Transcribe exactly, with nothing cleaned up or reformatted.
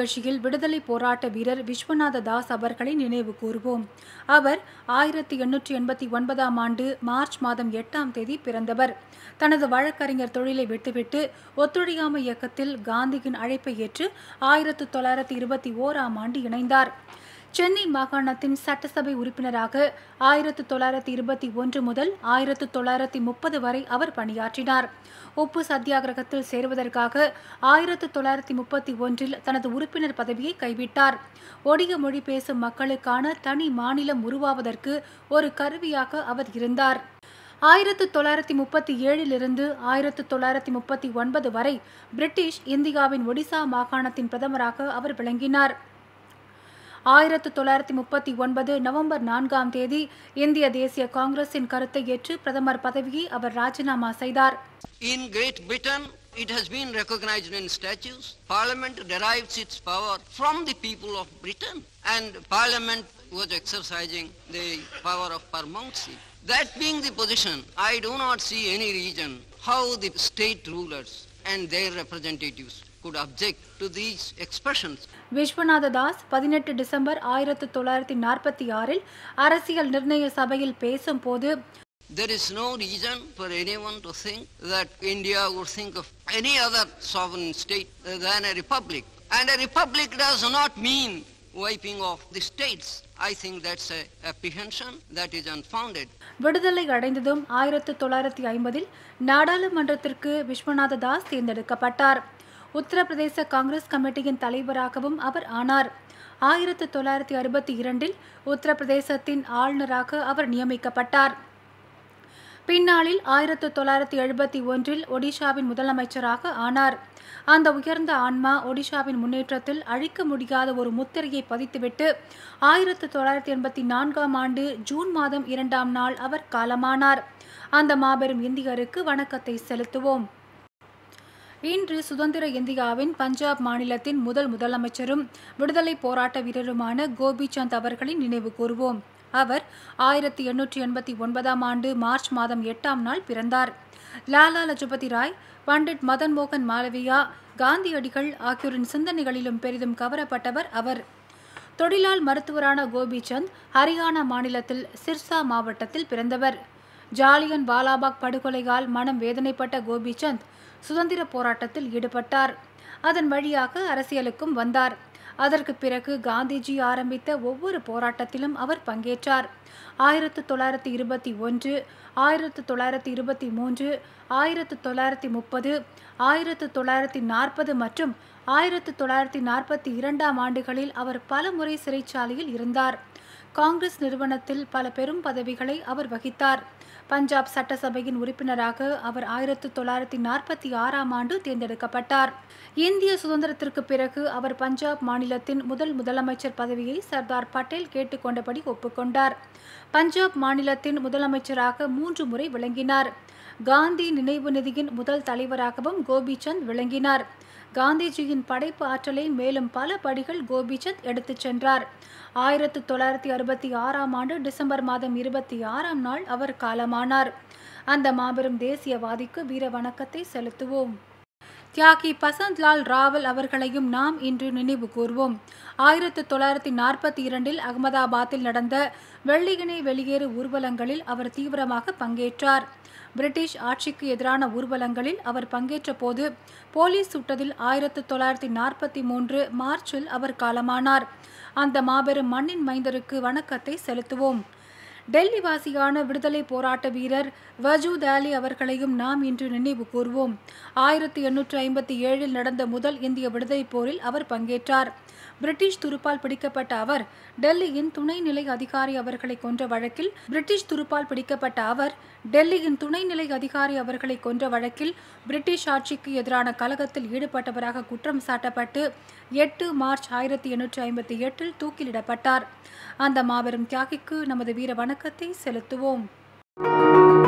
நிகழ்ச்சியில் விடுதலை போராட்ட வீரர் விஸ்வநாத தாஸ் அவர்களை நினைவு கூர்வோம். அவர் ஆயிரத்தி எண்ணூற்றி எண்பத்தி ஒன்பதாம் ஆண்டு மார்ச் மாதம் எட்டாம் தேதி பிறந்தவர். தனது வழக்கறிஞர் தொழிலை விட்டுவிட்டு ஒத்துழையாமை இயக்கத்தில் காந்தியின் அழைப்பை ஏற்று ஆயிரத்தி தொள்ளாயிரத்தி இருபத்தி ஓராம் ஆண்டு இணைந்தார். சென்னை மாகாணத்தின் சட்டசபை உறுப்பினராக ஆயிரத்தி தொள்ளாயிரத்தி இருபத்தி ஒன்று முதல் ஆயிரத்தி தொள்ளாயிரத்தி முப்பது வரை அவர் பணியாற்றினார். உப்பு சத்தியாகிரகத்தில் சேருவதற்காக ஆயிரத்தி தொள்ளாயிரத்தி முப்பத்தி ஒன்றில் தனது உறுப்பினர் பதவியை கைவிட்டார். ஒடிய மொழி பேசும் மக்களுக்கான தனி மாநிலம் உருவாவதற்கு ஒரு கருவியாக அவர் இருந்தார். ஆயிரத்தி தொள்ளாயிரத்தி முப்பத்தி ஏழிலிருந்து ஆயிரத்தி தொள்ளாயிரத்தி முப்பத்தி ஒன்பது வரை பிரிட்டிஷ் இந்தியாவின் ஒடிசா மாகாணத்தின் பிரதமராக அவர் விளங்கினார். ஆயிரத்தி தொள்ளாயிரத்தி முப்பத்தி ஒன்பது நவம்பர் நான்காம் தேதி இந்திய தேசிய காங்கிரசின் கருத்தை ஏற்று பிரதமர் பதவியை அவர் ராஜினாமா செய்தார். In Great Britain, it has been recognized in statutes. Parliament derives its power from the people of Britain, and Parliament was exercising the power of paramountcy. That being the position, I do not see any reason how the state rulers and their representatives could object to these expressions. Viswanatha Das பதினெட்டு December ஆயிரத்தி தொள்ளாயிரத்தி நாற்பத்தி ஆறில் அரசியல் நிர்ணய சபையில் பேசும்போது, There is no reason for anyone to think that India would think of any other sovereign state than a republic. And a republic does not mean wiping off the states. I think that's a apprehension that is unfounded. விடுதலை அடைந்ததும் ஆயிரத்தி தொள்ளாயிரத்தி ஐம்பதில் நாடாளுமன்றத்திற்கு விஸ்வநாத தாஸ் தேர்ந்தெடுக்கப்பட்டார். உத்தரப்பிரதேச காங்கிரஸ் கமிட்டியின் தலைவராகவும் அவர் ஆனார். ஆயிரத்தி தொள்ளாயிரத்தி அறுபத்தி இரண்டில் உத்தரப்பிரதேசத்தின் ஆளுநராக அவர் நியமிக்கப்பட்டார். பின்னாளில் ஆயிரத்தி தொள்ளாயிரத்தி எழுபத்தி ஒன்றில் ஒடிஷாவின் முதலமைச்சராக ஆனார். அந்த உயர்ந்த ஆன்மா ஒடிஷாவின் முன்னேற்றத்தில் அழிக்க முடியாத ஒரு முத்திரையை பதித்துவிட்டு ஆயிரத்தி தொள்ளாயிரத்தி எண்பத்தி நான்காம் ஆண்டு ஜூன் மாதம் இரண்டாம் நாள் அவர் காலமானார். அந்த மாபெரும் இந்தியருக்கு வணக்கத்தை செலுத்துவோம். இன்று சுதந்திர இந்தியாவின் பஞ்சாப் மாநிலத்தின் முதல் முதலமைச்சரும் விடுதலை போராட்ட வீரருமான கோபிசந்த் அவர்களை நினைவு கூர்வோம். அவர் ஆயிரத்தி எண்ணூற்றி எண்பத்தி ஒன்பதாம் ஆண்டு மார்ச் மாதம் எட்டாம் நாள் பிறந்தார். லாலா லஜபதி ராய், பண்டிட் மதன் மோகன் மாலவியா, காந்தியடிகள் ஆகியோரின் சிந்தனைகளிலும் பெரிதும் கவரப்பட்டவர் அவர். தொழிலால் மருத்துவரான கோபிசந்த் ஹரியானா மாநிலத்தில் சிர்சா மாவட்டத்தில் பிறந்தவர். ஜாலியன் வாலாபாக் படுகொலையால் மனம் வேதனைப்பட்ட கோபிசந்த் சுதந்திர போராட்டத்தில் ஈடுபட்டார். அதன் வழியாக அரசியலுக்கும் வந்தார். அதற்கு பிறகு காந்திஜி ஆரம்பித்த ஒவ்வொரு போராட்டத்திலும் அவர் பங்கேற்றார். ஆயிரத்தி தொள்ளாயிரத்தி இருபத்தி ஒன்று, ஆயிரத்தி தொள்ளாயிரத்தி இருபத்தி மூன்று, ஆயிரத்தி தொள்ளாயிரத்தி முப்பது, ஆயிரத்தி தொள்ளாயிரத்தி நாற்பது மற்றும் ஆயிரத்தி தொள்ளாயிரத்தி நாற்பத்தி இரண்டாம் ஆண்டுகளில் அவர் பல முறை சிறைச்சாலையில் இருந்தார். காங்கிரஸ் நிறுவனத்தில் பல பெரும் பதவிகளை அவர் வகித்தார். பஞ்சாப் சட்டசபையின் உறுப்பினராக அவர் ஆயிரத்தி தொள்ளாயிரத்தி நாற்பத்தி ஆறாம் ஆண்டு தேர்ந்தெடுக்கப்பட்டார். இந்திய சுதந்திரத்திற்கு பிறகு அவர் பஞ்சாப் மாநிலத்தின் முதல் முதலமைச்சர் பதவியை சர்தார் பட்டேல் கேட்டுக்கொண்டபடி ஒப்புக்கொண்டார். பஞ்சாப் மாநிலத்தின் முதலமைச்சராக மூன்று முறை விளங்கினார். காந்தி நினைவு நிதியின் முதல் தலைவராகவும் கோபிசந்த் விளங்கினார். காந்திஜியின் படைப்பு ஆற்றலை மேலும் பல படிகள் கோபிசந்த் எடுத்துச் சென்றார். ஆயிரத்தி தொள்ளாயிரத்தி அறுபத்தி ஆறாம் ஆண்டு டிசம்பர் மாதம் இருபத்தி ஆறாம் நாள் அவர் காலமானார். அந்த மாபெரும் தேசியவாதிக்கு வீர வணக்கத்தை செலுத்துவோம். தியாகி பசந்த்லால் ராவல் அவர்களையும் நாம் இன்று நினைவு கூர்வோம். ஆயிரத்தி தொள்ளாயிரத்தி நாற்பத்தி இரண்டில் அகமதாபாத்தில் நடந்த வெள்ளையனே வெளியேறு ஊர்வலங்களில் அவர் தீவிரமாக பங்கேற்றார். பிரிட்டிஷ் ஆட்சிக்கு எதிரான ஊர்வலங்களில் அவர் பங்கேற்ற போது போலீஸ் சுட்டதில் ஆயிரத்தி தொள்ளாயிரத்தி நாற்பத்தி மூன்று மார்ச்சில் அவர் காலமானார். அந்த மாபெரும் மண்ணின் மைந்தருக்கு வணக்கத்தை செலுத்துவோம். டெல்லி வாசியான விடுதலை போராட்ட வீரர் வஜூத் அலி அவர்களையும் நாம் இன்று நினைவு கூர்வோம். ஆயிரத்தி எண்ணூற்று ஐம்பத்தி ஏழில் நடந்த முதல் இந்திய விடுதலை போரில் அவர் பங்கேற்றார். பிரிட்டிஷ் துருப்பால் பிடிக்கப்பட்ட அவர் டெல்லியின் துணைநிலை அதிகாரி அவர்களை கொன்ற வழக்கில் பிரிட்டிஷ் துருப்பால் பிடிக்கப்பட்ட அவர் டெல்லியின் துணைநிலை அதிகாரி அவர்களை கொன்ற வழக்கில் பிரிட்டிஷ் ஆட்சிக்கு எதிரான கலகத்தில் ஈடுபட்டவராக குற்றம் சாட்டப்பட்டு எட்டு மார்ச் ஆயிரத்தி எண்ணூற்றி ஐம்பத்தி எட்டில் தூக்கிலிடப்பட்டார். அந்த மாபெரும் தியாகிக்கு நமது வீர வணக்கத்தை செலுத்துவோம்.